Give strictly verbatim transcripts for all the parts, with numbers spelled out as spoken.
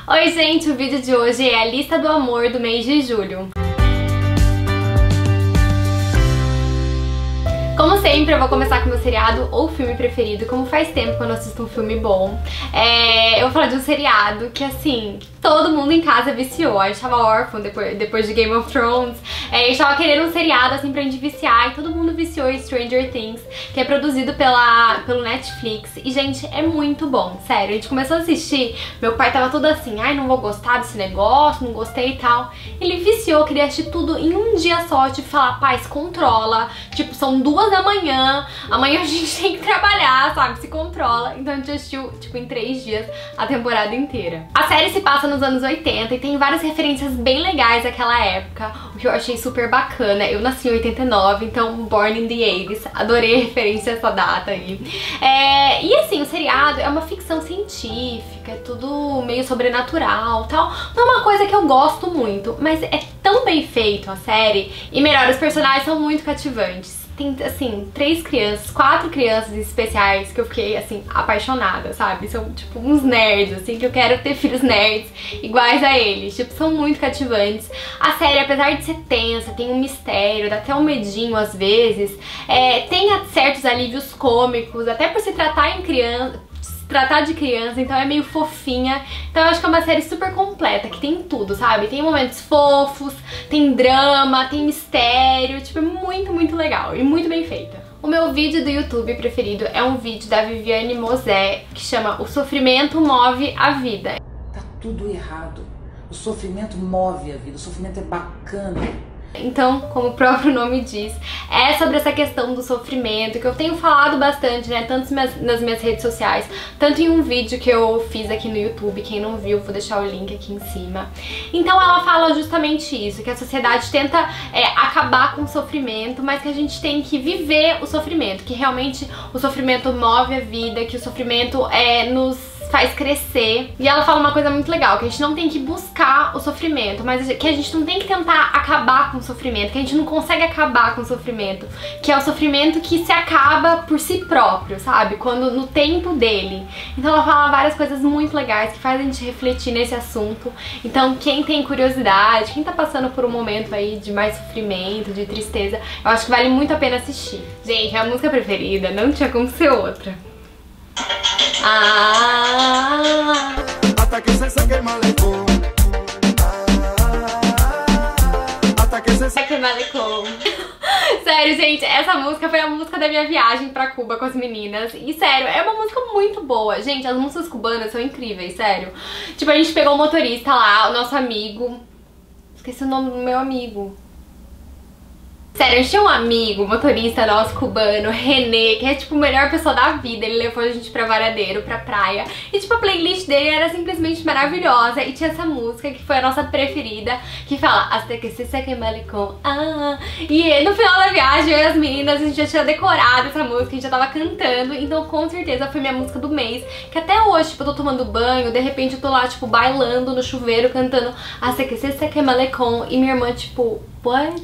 Oi gente, o vídeo de hoje é a lista do amor do mês de julho. Como sempre, eu vou começar com meu seriado ou filme preferido, como faz tempo que eu não assisto um filme bom. É, eu vou falar de um seriado que, assim, todo mundo em casa viciou. A gente tava órfão depois, depois de Game of Thrones. É, a gente tava querendo um seriado, assim, pra gente viciar. E todo mundo viciou em Stranger Things, que é produzido pela, pelo Netflix. E, gente, é muito bom, sério. A gente começou a assistir, meu pai tava todo assim, ai, não vou gostar desse negócio, não gostei e tal. Ele viciou, queria assistir tudo em um dia só, tipo, falar, pai, se controla. Tipo, são duas da manhã, amanhã a gente tem que trabalhar, sabe, se controla. Então a gente assistiu, tipo, em três dias a temporada inteira. A série se passa nos anos oitenta e tem várias referências bem legais daquela época, o que eu achei super bacana. Eu nasci em oitenta e nove, então born in the eighties, adorei a referência a essa data aí. É, e assim, o seriado é uma ficção científica, é tudo meio sobrenatural e tal. Não é uma coisa que eu gosto muito, mas é tão bem feito a série, e melhor, os personagens são muito cativantes. Tem, assim, três crianças, quatro crianças especiais que eu fiquei, assim, apaixonada, sabe? São, tipo, uns nerds, assim, que eu quero ter filhos nerds iguais a eles. Tipo, são muito cativantes. A série, apesar de ser tensa, tem um mistério, dá até um medinho às vezes. É, tem certos alívios cômicos, até por se tratar em criança... tratar de criança, então é meio fofinha. Então eu acho que é uma série super completa, que tem tudo, sabe? Tem momentos fofos, tem drama, tem mistério, tipo, é muito, muito legal e muito bem feita. O meu vídeo do YouTube preferido é um vídeo da Viviane Mosé, que chama O Sofrimento Move a Vida. Tá tudo errado. O sofrimento move a vida, o sofrimento é bacana. Então, como o próprio nome diz, é sobre essa questão do sofrimento, que eu tenho falado bastante, né, tanto nas minhas redes sociais, tanto em um vídeo que eu fiz aqui no YouTube. Quem não viu, vou deixar o link aqui em cima. Então ela fala justamente isso, que a sociedade tenta é, acabar com o sofrimento, mas que a gente tem que viver o sofrimento, que realmente o sofrimento move a vida, que o sofrimento é, nos faz crescer. E ela fala uma coisa muito legal, que a gente não tem que buscar o sofrimento, mas que a gente não tem que tentar acabar com o sofrimento, que a gente não consegue acabar com o sofrimento, que é o sofrimento que se acaba por si próprio, sabe? Quando no tempo dele. Então ela fala várias coisas muito legais que fazem a gente refletir nesse assunto. Então quem tem curiosidade, quem tá passando por um momento aí de mais sofrimento, de tristeza, eu acho que vale muito a pena assistir. Gente, a música preferida não tinha como ser outra. Ah. Hasta que se seque el malecón. Hasta que se seque el malecón. Sério, gente, essa música foi a música da minha viagem pra Cuba com as meninas. E sério, é uma música muito boa. Gente, as músicas cubanas são incríveis, sério. Tipo, a gente pegou o motorista lá, o nosso amigo. Esqueci o nome do meu amigo. Sério, a gente tinha um amigo, motorista nosso cubano, René, que é tipo a melhor pessoa da vida. Ele levou a gente pra Varadeiro, pra praia. E tipo, a playlist dele era simplesmente maravilhosa. E tinha essa música que foi a nossa preferida, que fala Hasta que se seque el malecón. Ah. E no final da viagem, eu e as meninas, a gente já tinha decorado essa música, a gente já tava cantando. Então com certeza foi minha música do mês. Que até hoje, tipo, eu tô tomando banho, de repente eu tô lá, tipo, bailando no chuveiro, cantando Hasta que se seque el malecón. E minha irmã, tipo, what?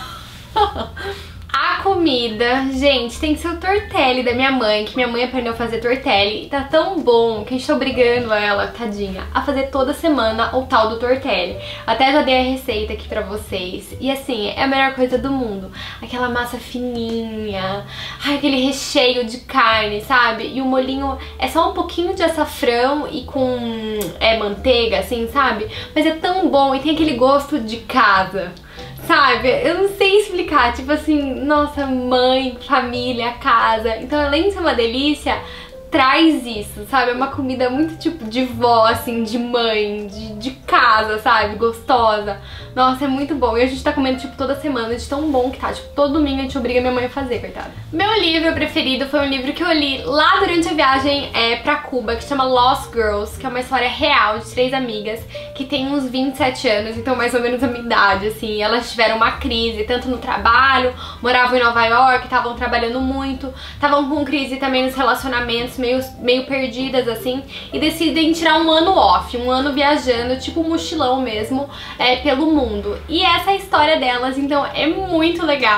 A comida, gente, tem que ser o tortelli da minha mãe, que minha mãe aprendeu a fazer tortelli e tá tão bom que a gente tá obrigando ela, tadinha, a fazer toda semana o tal do tortelli. Até já dei a receita aqui pra vocês. E assim, é a melhor coisa do mundo. Aquela massa fininha, ai, aquele recheio de carne, sabe? E o molhinho é só um pouquinho de açafrão e com é, manteiga, assim, sabe? Mas é tão bom e tem aquele gosto de casa. Sabe? Eu não sei explicar, tipo assim, nossa, mãe, família, casa. Então, além de ser uma delícia, traz isso, sabe? É uma comida muito tipo de vó, assim, de mãe, de, de casa, sabe? Gostosa. Nossa, é muito bom. E a gente tá comendo, tipo, toda semana, de tão bom que tá. Tipo, todo domingo a gente obriga minha mãe a fazer, coitada. Meu livro preferido foi um livro que eu li lá durante a viagem é, pra Cuba, que chama Lost Girls, que é uma história real de três amigas que tem uns vinte e sete anos, então mais ou menos a minha idade, assim. Elas tiveram uma crise, tanto no trabalho, moravam em Nova York, estavam trabalhando muito, estavam com crise também nos relacionamentos, meio, meio perdidas, assim, e decidem tirar um ano off, um ano viajando, tipo um mochilão mesmo, é, pelo mundo. E essa é a história delas, então é muito legal.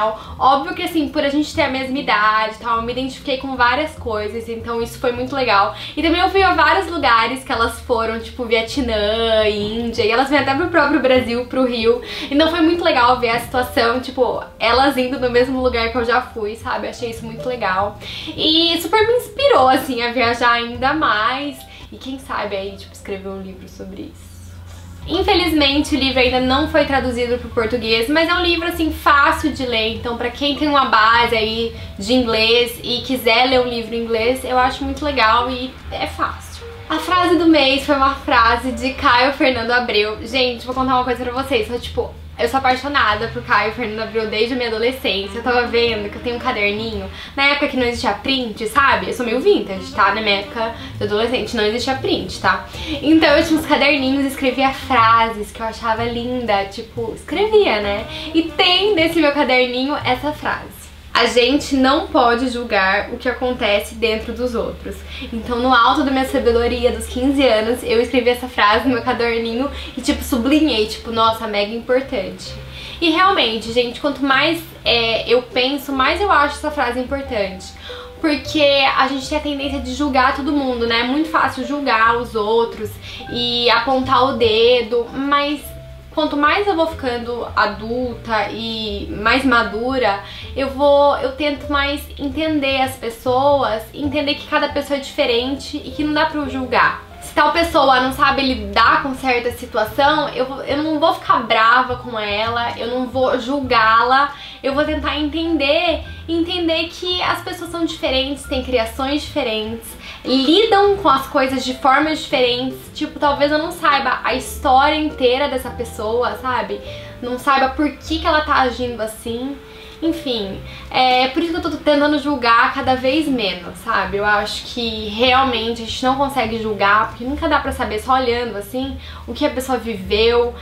Óbvio que assim, por a gente ter a mesma idade e tal, eu me identifiquei com várias coisas, então isso foi muito legal. E também eu fui a vários lugares que elas foram, tipo Vietnã, Índia, e elas vêm até pro próprio Brasil, pro Rio. Então foi muito legal ver a situação, tipo, elas indo no mesmo lugar que eu já fui, sabe? Eu achei isso muito legal. E super me inspirou, assim, a viajar ainda mais. E quem sabe aí, tipo, escrever um livro sobre isso. Infelizmente o livro ainda não foi traduzido para o português, mas é um livro assim fácil de ler, então pra quem tem uma base aí de inglês e quiser ler um livro em inglês, eu acho muito legal e é fácil. A frase do mês foi uma frase de Caio Fernando Abreu. Gente, vou contar uma coisa pra vocês, só tipo, eu sou apaixonada por Caio Fernando Abreu desde a minha adolescência. Eu tava vendo que eu tenho um caderninho, na época que não existia print, sabe? Eu sou meio vintage, tá? Na minha época de adolescente não existia print, tá? Então eu tinha uns caderninhos e escrevia frases que eu achava linda, tipo, escrevia, né? E tem nesse meu caderninho essa frase: a gente não pode julgar o que acontece dentro dos outros. Então no alto da minha sabedoria dos quinze anos, eu escrevi essa frase no meu caderninho e tipo, sublinhei, tipo, nossa, mega importante. E realmente, gente, quanto mais é, eu penso, mais eu acho essa frase importante. Porque a gente tem a tendência de julgar todo mundo, né? É muito fácil julgar os outros e apontar o dedo, mas quanto mais eu vou ficando adulta e mais madura, eu vou, eu tento mais entender as pessoas, entender que cada pessoa é diferente e que não dá pra julgar. Se tal pessoa não sabe lidar com certa situação, eu, eu não vou ficar brava com ela, eu não vou julgá-la, eu vou tentar entender, entender que as pessoas são diferentes, têm criações diferentes, lidam com as coisas de formas diferentes. Tipo, talvez eu não saiba a história inteira dessa pessoa, sabe? Não saiba por que que ela tá agindo assim. Enfim, é por isso que eu tô tentando julgar cada vez menos, sabe? Eu acho que realmente a gente não consegue julgar, porque nunca dá pra saber só olhando assim o que a pessoa viveu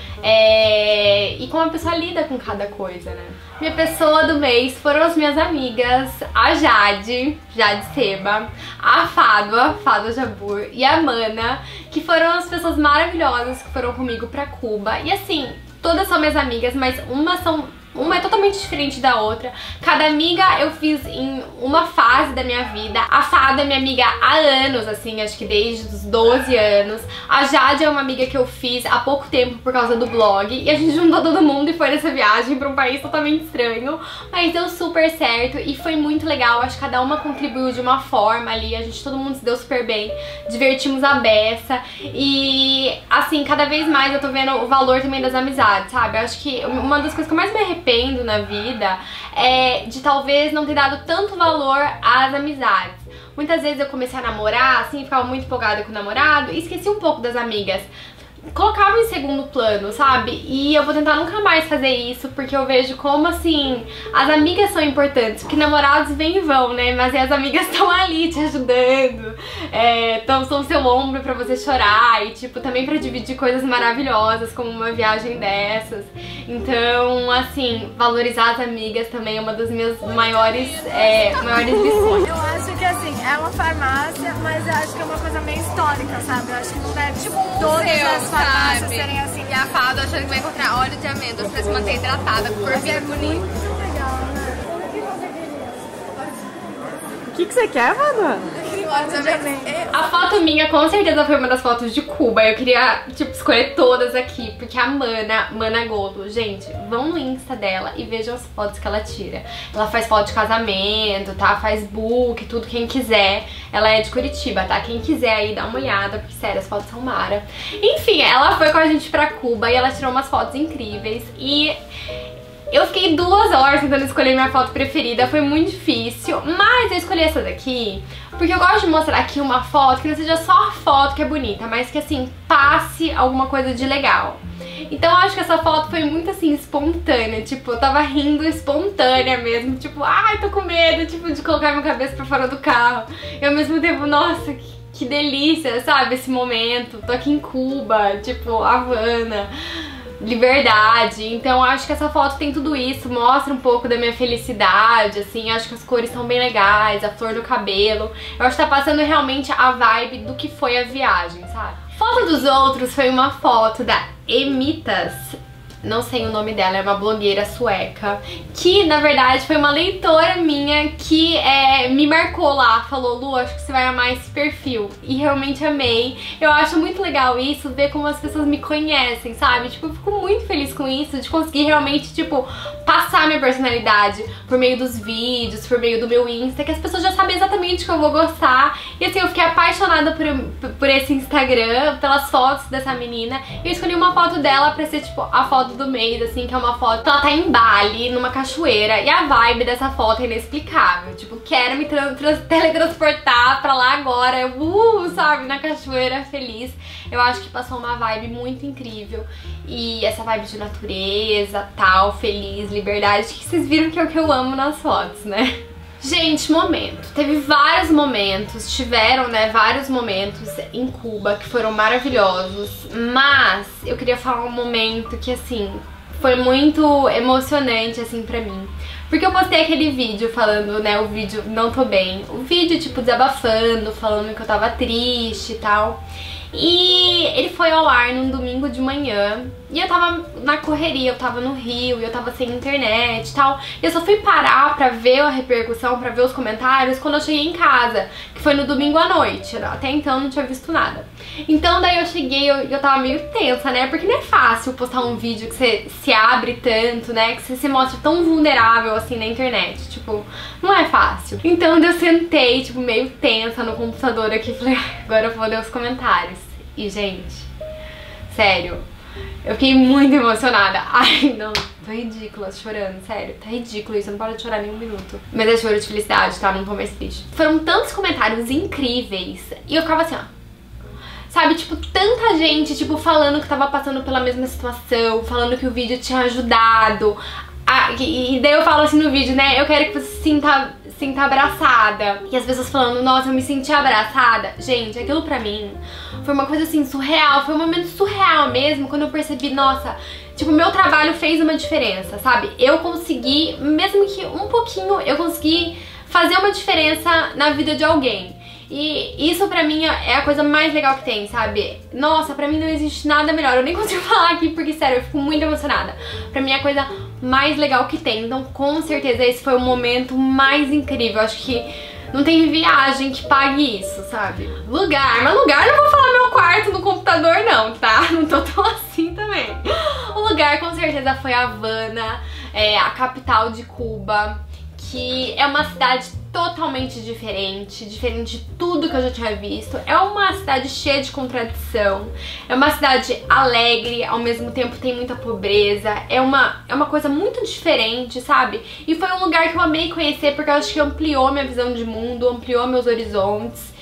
é... e como a pessoa lida com cada coisa, né? Minha pessoa do mês foram as minhas amigas, a Jade, Jade Seba, a Fádua, Fádua Jabur e a Mana, que foram as pessoas maravilhosas que foram comigo pra Cuba. E assim, todas são minhas amigas, mas uma são... Uma é totalmente diferente da outra. Cada amiga eu fiz em uma fase da minha vida. A Fada é minha amiga há anos, assim, acho que desde os doze anos. A Jade é uma amiga que eu fiz há pouco tempo por causa do blog. E a gente juntou todo mundo e foi nessa viagem pra um país totalmente estranho. Mas deu super certo e foi muito legal. Acho que cada uma contribuiu de uma forma ali. A gente, todo mundo se deu super bem. Divertimos a beça. E, assim, cada vez mais eu tô vendo o valor também das amizades, sabe? Acho que uma das coisas que eu mais me arrependo arrependo na vida é de talvez não ter dado tanto valor às amizades. Muitas vezes eu comecei a namorar, assim, ficava muito empolgada com o namorado e esqueci um pouco das amigas. Colocava em segundo plano, sabe? E eu vou tentar nunca mais fazer isso, porque eu vejo como, assim, as amigas são importantes, porque namorados vêm e vão, né? Mas as amigas estão ali te ajudando, é, tão, são seu ombro pra você chorar e, tipo, também pra dividir coisas maravilhosas, como uma viagem dessas. Então, assim, valorizar as amigas também é uma das minhas maiores, é, maiores lições. Eu acho que, assim, é uma farmácia, mas eu acho que é uma coisa meio histórica, sabe? Eu acho que não deve, tipo, um museu, farmácias serem assim. E a Fada achando que vai encontrar óleo de amêndoas pra se manter hidratada, com o corpinho É bonito. muito legal, né? O que, que você quer, Fada? A foto minha com certeza foi uma das fotos de Cuba. Eu queria, tipo, escolher todas aqui, porque a Mana, Mana Golo, gente, vão no Insta dela e vejam as fotos que ela tira. Ela faz foto de casamento, tá? Faz book, tudo, quem quiser. Ela é de Curitiba, tá? Quem quiser aí dá uma olhada, porque sério, as fotos são mara. Enfim, ela foi com a gente pra Cuba e ela tirou umas fotos incríveis e... eu fiquei duas horas tentando escolher minha foto preferida, foi muito difícil, mas eu escolhi essa daqui porque eu gosto de mostrar aqui uma foto que não seja só a foto que é bonita, mas que, assim, passe alguma coisa de legal. Então eu acho que essa foto foi muito, assim, espontânea, tipo, eu tava rindo espontânea mesmo, tipo, ai, tô com medo, tipo, de colocar minha cabeça pra fora do carro. E ao mesmo tempo, nossa, que, que delícia, sabe, esse momento, tô aqui em Cuba, tipo, Havana, liberdade. Então acho que essa foto tem tudo isso, mostra um pouco da minha felicidade, assim, acho que as cores são bem legais, a flor do cabelo. Eu acho que tá passando realmente a vibe do que foi a viagem, sabe? Foto dos outros foi uma foto da Emitas não sei o nome dela, é uma blogueira sueca, que na verdade foi uma leitora minha que é, me marcou lá, falou: Lu, acho que você vai amar esse perfil, e realmente amei. Eu acho muito legal isso, ver como as pessoas me conhecem, sabe? Tipo, eu fico muito feliz com isso, de conseguir realmente, tipo, passar minha personalidade por meio dos vídeos, por meio do meu Insta, que as pessoas já sabem exatamente o que eu vou gostar. E assim, eu fiquei apaixonada por, por esse Instagram, pelas fotos dessa menina, e eu escolhi uma foto dela pra ser, tipo, a foto do mês, assim, que é uma foto que ela tá em Bali, numa cachoeira, e a vibe dessa foto é inexplicável. Tipo, quero me teletransportar pra lá agora, uh, sabe, na cachoeira, feliz. Eu acho que passou uma vibe muito incrível, e essa vibe de natureza, tal, feliz, liberdade, que vocês viram que é o que eu amo nas fotos, né? Gente, momento. Teve vários momentos, tiveram, né, vários momentos em Cuba que foram maravilhosos, mas eu queria falar um momento que, assim, foi muito emocionante, assim, pra mim. Porque eu postei aquele vídeo falando, né, o vídeo Não Tô Bem, o vídeo, tipo, desabafando, falando que eu tava triste e tal. E ele foi ao ar num domingo de manhã, e eu tava na correria, eu tava no Rio, e eu tava sem internet e tal. E eu só fui parar pra ver a repercussão, pra ver os comentários, quando eu cheguei em casa, que foi no domingo à noite. Até então eu não tinha visto nada. Então daí eu cheguei, eu, eu tava meio tensa, né? Porque não é fácil postar um vídeo que você se abre tanto, né? Que você se mostra tão vulnerável assim na internet. Tipo, não é fácil. Então eu sentei, tipo, meio tensa no computador aqui e falei: agora eu vou ler os comentários. E, gente, sério, eu fiquei muito emocionada. Ai, não, tô ridícula, chorando, sério. Tá ridículo isso, eu não paro de chorar nem um minuto. Mas é choro de felicidade, tá? Não tô mais triste. Foram tantos comentários incríveis, e eu ficava assim, ó, sabe, tipo, tanta gente, tipo, falando que tava passando pela mesma situação, falando que o vídeo tinha ajudado. Ah, e, e daí eu falo assim no vídeo, né, eu quero que você se sinta, sinta abraçada. E as pessoas falando: nossa, eu me senti abraçada. Gente, aquilo pra mim foi uma coisa assim, surreal. Foi um momento surreal mesmo, quando eu percebi, nossa, tipo, meu trabalho fez uma diferença, sabe? Eu consegui, mesmo que um pouquinho, eu consegui fazer uma diferença na vida de alguém. E isso pra mim é a coisa mais legal que tem, sabe? Nossa, pra mim não existe nada melhor. Eu nem consigo falar aqui porque, sério, eu fico muito emocionada. Pra mim é a coisa mais legal que tem. Então, com certeza, esse foi o momento mais incrível. Acho que não tem viagem que pague isso, sabe? Lugar, mas lugar não vou falar meu quarto no computador não, tá? Não tô tão assim também. O lugar, com certeza, foi Havana, é, a capital de Cuba, que é uma cidade totalmente diferente, diferente de tudo que eu já tinha visto. É uma cidade cheia de contradição, é uma cidade alegre, ao mesmo tempo tem muita pobreza, é uma, é uma coisa muito diferente, sabe? E foi um lugar que eu amei conhecer, porque eu acho que ampliou minha visão de mundo, ampliou meus horizontes,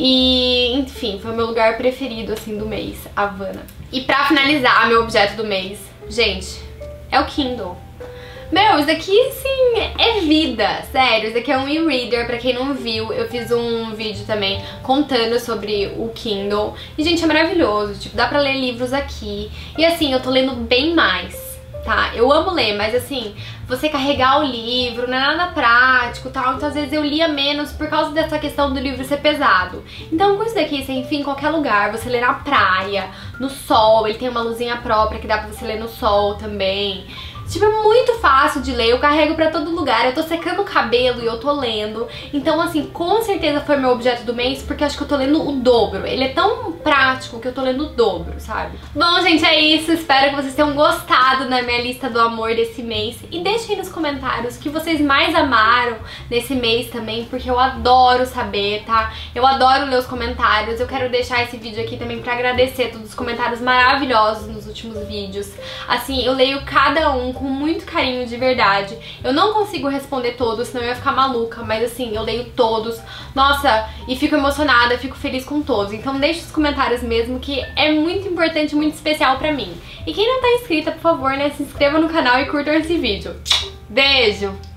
e enfim, foi o meu lugar preferido, assim, do mês, Havana. E pra finalizar, meu objeto do mês, gente, é o Kindle. Meu, isso daqui, sim, é vida, sério. Isso daqui é um e-reader, pra quem não viu, eu fiz um vídeo também contando sobre o Kindle. E, gente, é maravilhoso, tipo, dá pra ler livros aqui. E, assim, eu tô lendo bem mais, tá? Eu amo ler, mas, assim, você carregar o livro não é nada prático, tal. Então, às vezes, eu lia menos por causa dessa questão do livro ser pesado. Então, com isso daqui, você enfim, em qualquer lugar, você lê na praia, no sol, ele tem uma luzinha própria que dá pra você ler no sol também. Tipo, é muito fácil de ler, eu carrego pra todo lugar, eu tô secando o cabelo e eu tô lendo. Então, assim, com certeza foi meu objeto do mês, porque acho que eu tô lendo o dobro. Ele é tão prático que eu tô lendo o dobro, sabe? Bom, gente, é isso. Espero que vocês tenham gostado da minha lista do amor desse mês. E deixem nos comentários o que vocês mais amaram nesse mês também, porque eu adoro saber, tá? Eu adoro ler os comentários. Eu quero deixar esse vídeo aqui também pra agradecer todos os comentários maravilhosos nos últimos vídeos. Assim, eu leio cada um com muito carinho, de verdade. Eu não consigo responder todos, senão eu ia ficar maluca, mas assim, eu leio todos. Nossa, e fico emocionada, fico feliz com todos. Então deixe os comentários mesmo, que é muito importante, muito especial pra mim. E quem não tá inscrita, por favor, né, se inscreva no canal e curtam esse vídeo. Beijo!